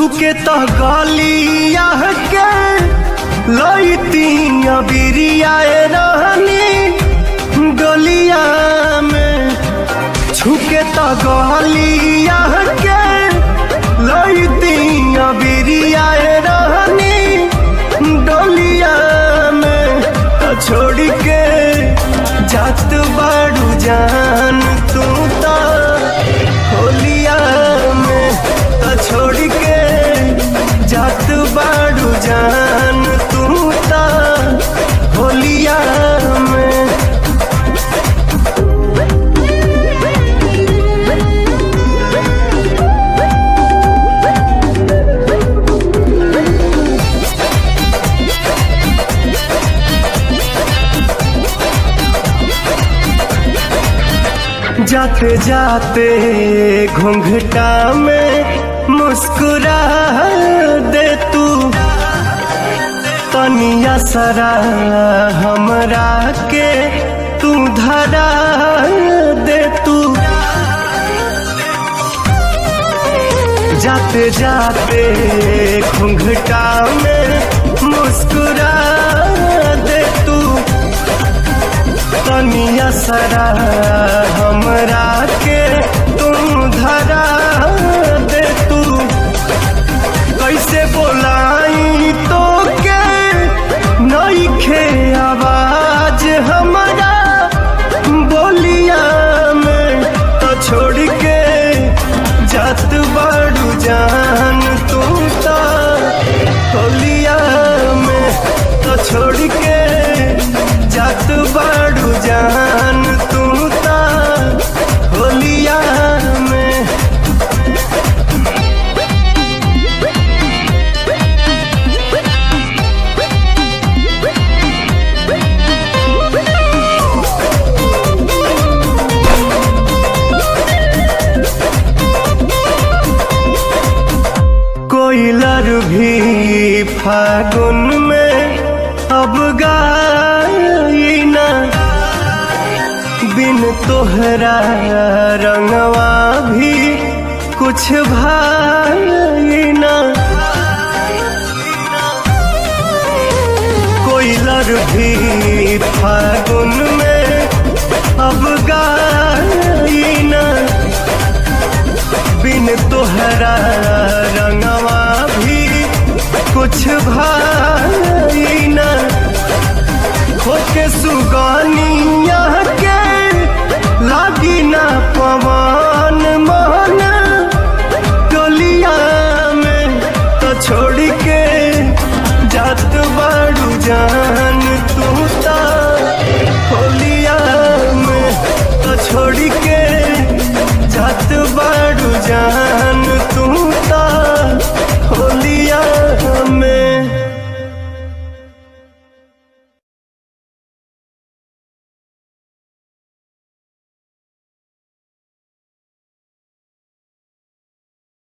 छुके तो गलिया के लईती बिरिया रहनी डोलिया में। छुके तो गलिया के लईती बिरिया रहनी डोलिया में। तो छोड़ के जात बाड़ू जान तू तो होलिया में। तो छोड़ के जात बाड़ू जान तू तो होलिया में। जाते जाते घूंघटा में मुस्कुरा दे तू तनिया सरा हमरा के तू धरा दे तू। जाते जाते घूंघटा में मुस्कुरा दे तू तनिया सरा हमरा के तुम धरा दे तू। कैसे बोलाई तो के नइखे आवाज हमरा बोलिया में। तो छोड़ के जात बाड़ू जान तू तो होलिया में। तो छोड़ के जात बाड़ू जान तू तो होलिया में। कोयलर भी फागुन में अब गाई ना बिन तोहरा रंगवा भी कुछ भाई ना। कोयलर भी फागुन में अब गाई ना बिन तोहरा रंगवा भी कुछ भाई ना। खोके सुगानिया के लागी ना पवन मन टोलिया में। तो छोड़ के जात बाड़ू जान तू तो होलिया में। तो छोड़ के जात बाड़ू जान